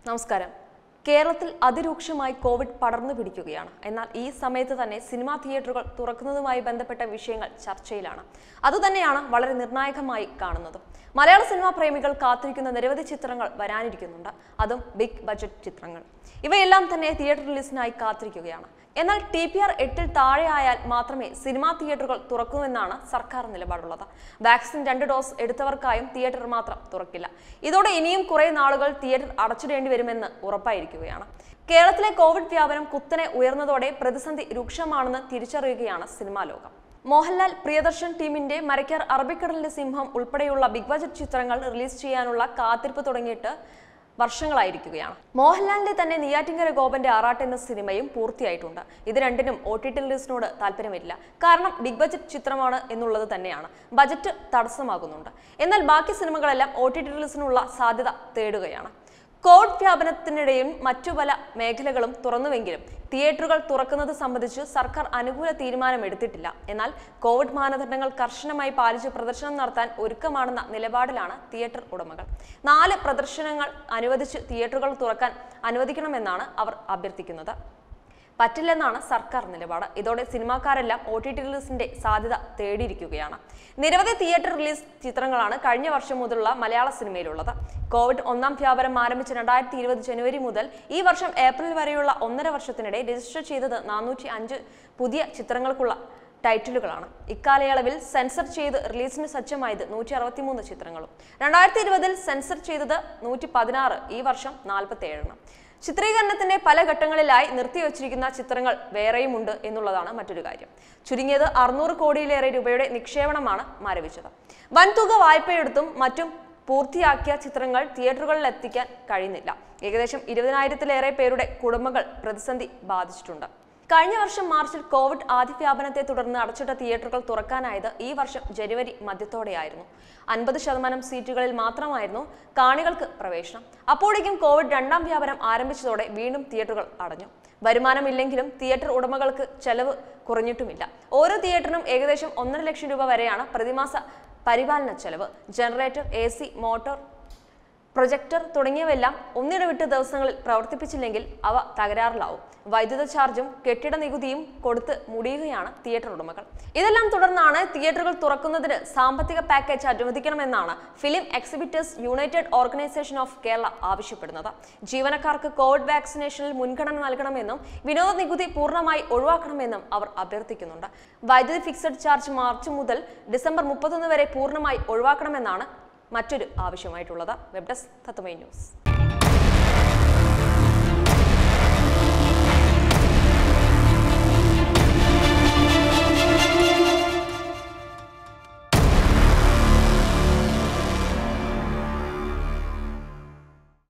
നമസ്കാരം. കേരളത്തിൽ അതിരൂക്ഷമായി കോവിഡ് പടർന്നു പിടിക്കുകയാണ്. എന്നാൽ ഈ സമയത്ത് തന്നെ സിനിമാ തിയേറ്ററുകൾ തുറക്കുന്നതുമായി ബന്ധപ്പെട്ട വിഷയങ്ങൾ ചർച്ചയിലാണ്. അതുതന്നെയാണ് വളരെ നിർണായകമായി കാണുന്നതും. മലയാള സിനിമാ പ്രേമികൾ കാത്തിരിക്കുന്ന നിരവധി ചിത്രങ്ങൾ വരാനിരിക്കുന്നുണ്ട്. അതും ബിഗ് ബജറ്റ് ചിത്രങ്ങൾ. ഇവയെല്ലാം തന്നെ തിയേറ്റർ റിലീസിനായി കാത്തിരിക്കുകയാണ്. എന്നാൽ TPR 8-ൽ താഴെ ആയാൽ മാത്രമേ സിനിമാ തിയേറ്ററുകൾ തുറക്കുമെന്നാണ് സർക്കാർ നിലപാടുള്ളത്. വാക്സിൻ 2 ഡോസ് എടുത്തവർക്കായും തിയേറ്റർ മാത്രം തുറക്കില്ല. ഇതോടെ ഇനിയും കുറെ നാളുകൾ തിയേറ്റർ അടച്ചിടേണ്ടി വരുമെന്ന് ഉറപ്പായിരിക്കുകയാണ്. കേരളത്തിലെ കോവിഡ് വ്യാപനം കുത്തനെ ഉയർന്നതോടെ പ്രതിസന്ധി രൂക്ഷമാണെന്ന് തിരിച്ചറിയുകയാണ് സിനിമാ ലോകം. മോഹൻലാൽ പ്രിയദർശൻ ടീമിന്റെ മരയ്ക്കാർ, അറബിക്കടലിന്റെ സിംഹം ഉൾപ്പെടെയുള്ള ബിഗ് ബജറ്റ് ചിത്രങ്ങൾ റിലീസ് ചെയ്യാനുള്ള കാത്തിരിപ്പ് തുടങ്ങിയിട്ട് വർഷങ്ങളായിരിക്കുകയാണ്. മോഹൻലാലിന്റെ തന്നെ നെയ്യാറ്റിൻകര ഗോപന്റെ ആറാട്ട് എന്ന സിനിമയും പൂർത്തിയായിട്ടുണ്ട്. ഇത് രണ്ടിനും OTT റിലീസിനോട് താല്പര്യമില്ല. കാരണം ബിഗ് ബജറ്റ് ചിത്രമാണ് എന്നുള്ളത് തന്നെയാണ്. ബജറ്റ് തടസ്സമാകുന്നുണ്ട്. എന്നാൽ ബാക്കി സിനിമകളെല്ലാം OTT റിലീസിനുള്ള സാധ്യത തേടുകയാണ്. കോവിഡ് വ്യാപനത്തിനിടെയും മറ്റു പല മേഖലകളും തുറന്നുവെങ്കിലും തിയേറ്ററുകൾ തുറക്കുന്നത് സംബന്ധിച്ച് സർക്കാർ അനുകൂല തീരുമാനം എടുത്തിട്ടില്ല. എന്നാൽ കോവിഡ് മാനദണ്ഡങ്ങൾ കർശനമായി പാലിച്ച് പ്രദർശനം നടത്താൻ ഒരുക്കമാണെന്ന നിലപാടിലാണ് തിയേറ്റർ ഉടമകൾ. 4 പ്രദർശനങ്ങൾ അനുവദിച്ച് തിയേറ്ററുകൾ തുറക്കാൻ അനുവദിക്കണമെന്നാണ് അവർ അഭ്യർത്ഥിക്കുന്നത്. പറ്റില്ലെന്നാണ് സർക്കാർ നിലപാട്. ഇതോടെ സിനിമാക്കാരെല്ലാം OTT റിലീസിന്റെ സാധ്യത തേടിയിരിക്കുകയാണ്. നിരവധി തിയേറ്റർ റിലീസ് ചിത്രങ്ങളാണ് കഴിഞ്ഞ വർഷം മുതലുള്ള മലയാള സിനിമയിലുള്ളത്. കോവിഡ് 1-ാം വ്യാപനം ആരംഭിച്ച 2020 ജനുവരി മുതൽ ഈ വർഷം ഏപ്രിൽ വരെയുള്ള 1.5 വർഷത്തിനിടെ രജിസ്റ്റർ ചെയ്തത് 405 പുതിയ ചിത്രങ്ങൾക്കുള്ള ടൈറ്റിലുകളാണ്. ഇക്കാലയളവിൽ സെൻസർ ചെയ്ത് റിലീസിന് സജ്ജമായത് 163 ചിത്രങ്ങളും. 2020-ൽ സെൻസർ ചെയ്തത് 116, ഈ വർഷം 47. ചിത്രീകരണത്തിന്റെ പല ഘട്ടങ്ങളിലായി നിർത്തിവച്ചിരിക്കുന്ന ചിത്രങ്ങൾ വേറെയുമുണ്ട് എന്നുള്ളതാണ് മറ്റൊരു കാര്യം. ചുരുങ്ങിയത് 600 കോടിയിലേറെ രൂപയുടെ നിക്ഷേപണമാണ് മരവിച്ചത്. വൻതുക വായ്പയെടുത്തും മറ്റും പൂർത്തിയാക്കിയ ചിത്രങ്ങൾ തിയേറ്ററുകളിൽ എത്തിക്കാൻ കഴിയുന്നില്ല. ഏകദേശം 20,000-ലേറെ പേരുടെ കുടുംബങ്ങൾ പ്രതിസന്ധി ബാധിച്ചിട്ടുണ്ട്. കഴിഞ്ഞ വർഷം മാർച്ചിൽ കോവിഡ് ആദ്യ വ്യാപനത്തെ തുടർന്ന് അടച്ചിട്ട തിയേറ്ററുകൾ തുറക്കാനായത് ഈ വർഷം ജനുവരി മധ്യത്തോടെയായിരുന്നു. 50% സീറ്റുകളിൽ മാത്രമായിരുന്നു കാണികൾക്ക് പ്രവേശനം. അപ്പോഴേക്കും കോവിഡ് 2-ാം വ്യാപനം ആരംഭിച്ചതോടെ വീണ്ടും തിയേറ്ററുകൾ അടഞ്ഞു. വരുമാനമില്ലെങ്കിലും തിയേറ്റർ ഉടമകൾക്ക് ചെലവ് കുറഞ്ഞിട്ടുമില്ല. ഓരോ തിയേറ്ററിനും ഏകദേശം 1.5 ലക്ഷം രൂപ വരെയാണ് പ്രതിമാസ പരിപാലന ചെലവ്. ജനറേറ്റർ, AC, മോട്ടോർ, പ്രൊജക്ടർ തുടങ്ങിയവയെല്ലാം ഒന്നിടവിട്ട് ദിവസങ്ങളിൽ പ്രവർത്തിപ്പിച്ചില്ലെങ്കിൽ അവ തകരാറിലാവും. വൈദ്യുത ചാർജും കെട്ടിട നികുതിയും കൊടുത്ത് മുടിയുകയാണ് തിയേറ്റർ ഉടമകൾ. ഇതെല്ലാം തുടർന്നാണ് തിയേറ്ററുകൾ തുറക്കുന്നതിന് സാമ്പത്തിക പാക്കേജ് അനുവദിക്കണമെന്നാണ് film exhibitors united organisation of Kerala ആവശ്യപ്പെടുന്നത്. ജീവനക്കാർക്ക് കോവിഡ് വാക്സിനേഷനിൽ മുൻഗണന നൽകണമെന്നും വിനോദ നികുതി പൂർണ്ണമായി ഒഴിവാക്കണമെന്നും അവർ അഭ്യർത്ഥിക്കുന്നുണ്ട്. വൈദ്യുതി ഫിക്സഡ് ചാർജ് മാർച്ച് മുതൽ ഡിസംബർ 31 വരെ പൂർണ്ണമായി ഒഴിവാക്കണമെന്നാണ് മറ്റൊരു ആവശ്യമായിട്ടുള്ളത്. Web desk Tatwamayi news.